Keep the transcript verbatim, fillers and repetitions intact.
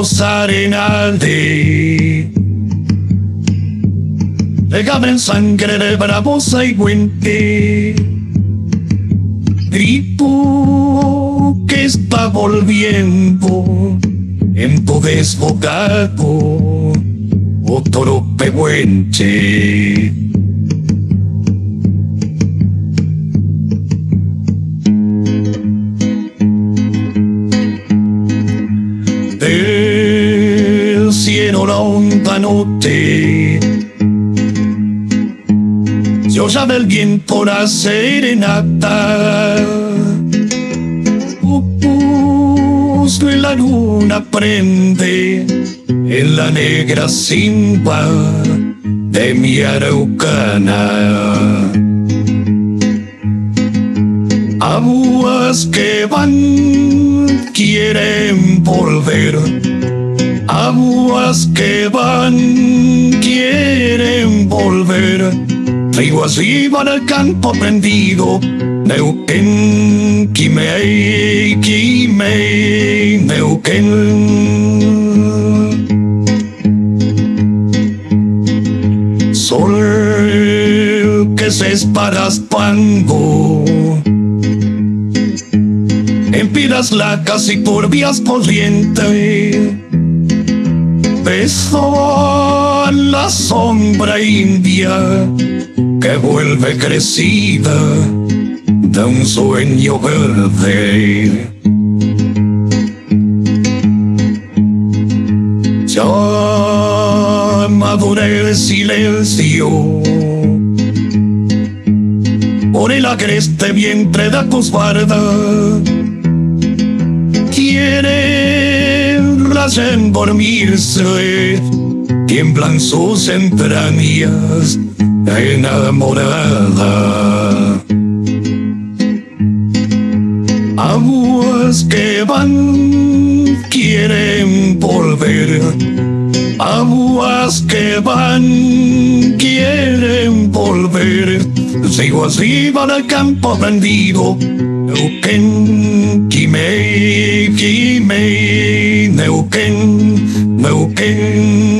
los arenales regaban sangre de bravos y guente. Grito que está volviendo en tu desbocado otro pehuenche. Del cielo la honda noche se oye el viento la serenata. Pupus de la luna prende en la negra simba de mi araucana. Aguas que van quieren volver, aguas que van quieren volver. Traigo así van al campo prendido, Neuquén, Quimei, Quimei, Neuquén. Sol que se esparaspando en piedras lacas y turbias corrientes, beso a la sombra india que vuelve crecida de un sueño verde. Ya maduré el silencio por el agreste vientre de Acusbarda. Quiere recién dormirse, tiemblan sus entrañas enamorada. Aguas que van quieren volver, aguas que van quieren volver. Sigo así van al campo prendido, Neuquén, Quimei, Quimei, Neuquén, Neuquén.